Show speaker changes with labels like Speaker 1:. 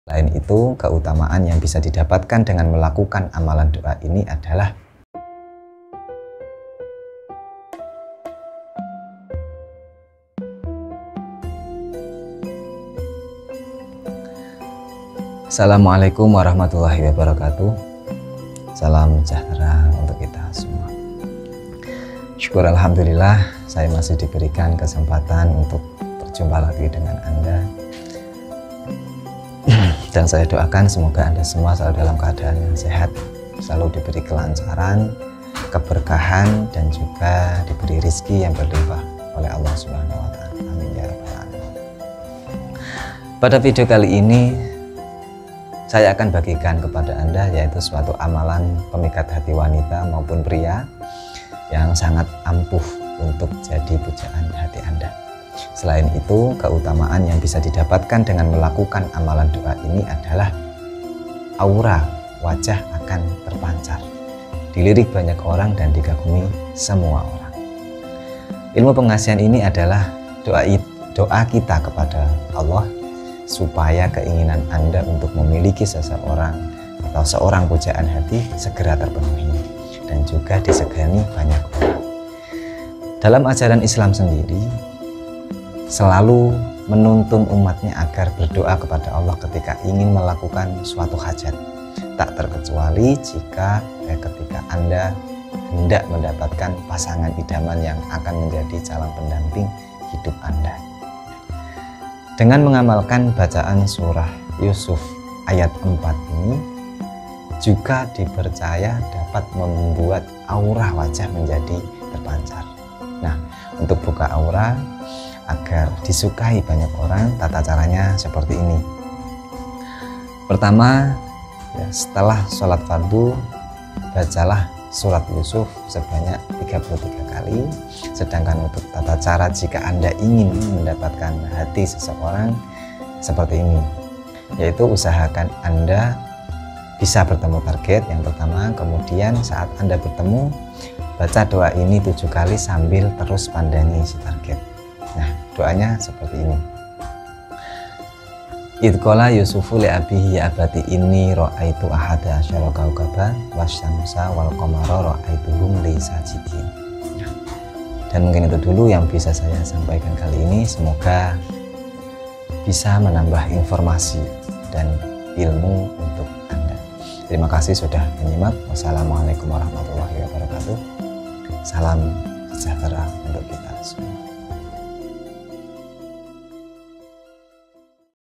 Speaker 1: Selain itu, keutamaan yang bisa didapatkan dengan melakukan amalan doa ini adalah Assalamualaikum warahmatullahi wabarakatuh. Salam sejahtera untuk kita semua. Syukur alhamdulillah saya masih diberikan kesempatan untuk berjumpa lagi dengan Anda. Dan saya doakan semoga Anda semua selalu dalam keadaan yang sehat, selalu diberi kelancaran, keberkahan, dan juga diberi rizki yang berlimpah oleh Allah Subhanahu wa Ta'ala. Amin ya rabbal alamin. Pada video kali ini saya akan bagikan kepada Anda yaitu suatu amalan pemikat hati wanita maupun pria yang sangat ampuh untuk jadi pujaan hati Anda. Selain itu, keutamaan yang bisa didapatkan dengan melakukan amalan doa ini adalah aura wajah akan terpancar, dilirik banyak orang dan dikagumi semua orang. Ilmu pengasihan ini adalah doa kita kepada Allah supaya keinginan Anda untuk memiliki seseorang atau seorang pujaan hati segera terpenuhi dan juga disegani banyak orang. Dalam ajaran Islam sendiri selalu menuntun umatnya agar berdoa kepada Allah ketika ingin melakukan suatu hajat, tak terkecuali jika ketika Anda hendak mendapatkan pasangan idaman yang akan menjadi calon pendamping hidup Anda. Dengan mengamalkan bacaan surah Yusuf ayat 4 ini juga dipercaya dapat membuat aura wajah menjadi terpancar. Nah, untuk buka aura agar disukai banyak orang, tata caranya seperti ini. Pertama, setelah sholat fardu, bacalah surat Yusuf sebanyak 33 kali. Sedangkan untuk tata cara jika Anda ingin mendapatkan hati seseorang seperti ini, yaitu usahakan Anda bisa bertemu target yang pertama, kemudian saat Anda bertemu, baca doa ini 7 kali sambil terus pandangi si target. Nah, doanya seperti ini. Idqala Yusufu li abihi ya abati inni ra'aitu ahada asyara kaukaban wasyamsa wal qamara ra'aituhum li sajidin. Dan mungkin itu dulu yang bisa saya sampaikan kali ini. Semoga bisa menambah informasi dan ilmu untuk Anda. Terima kasih sudah menyimak. Wassalamualaikum warahmatullahi wabarakatuh. Salam sejahtera untuk kita semua.